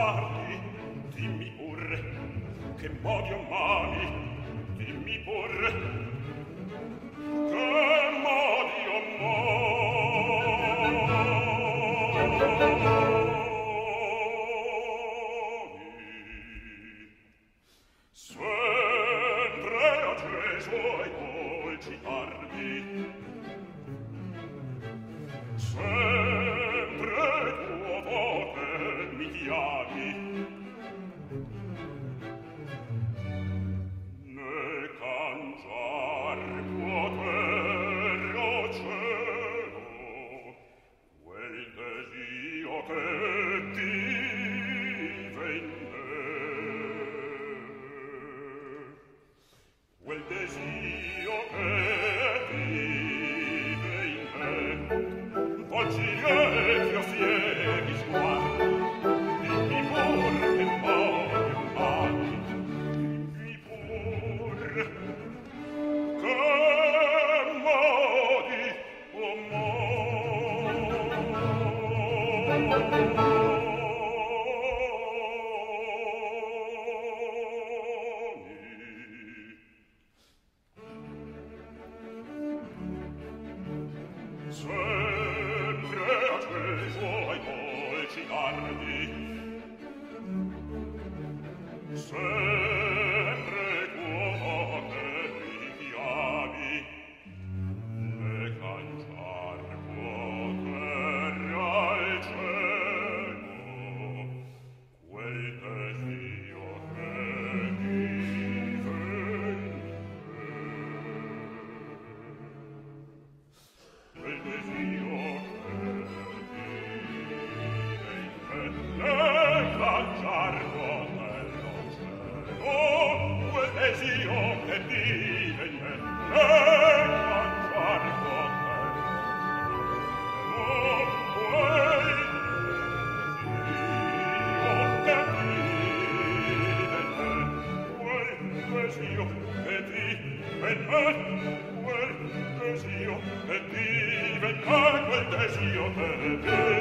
cangiarti, dimmi pur, che modi o mani, dimmi pur, che modi o mani. Sempre acceso ai dolci tardi, sempre tuo voce mi chiami, ne cangiar può terra o cielo quel desio che vive in me, quel desio che vive in me. Volgi lieti o fieri sguardi, dimmi pur che modi o mani, dimmi pur che modi o mani. Sempre acceso ai dolci tardi, sempre tuo voce mi chiami, ne cangiar può terra al cielo quel desio che vive in me, quel desio ne cangiar può terra al cielo quel desio che vive in me, ne cangiar può terra quel desio che vive in me, quel desio che vive in me, quel desio che vive in me, quel desio che vive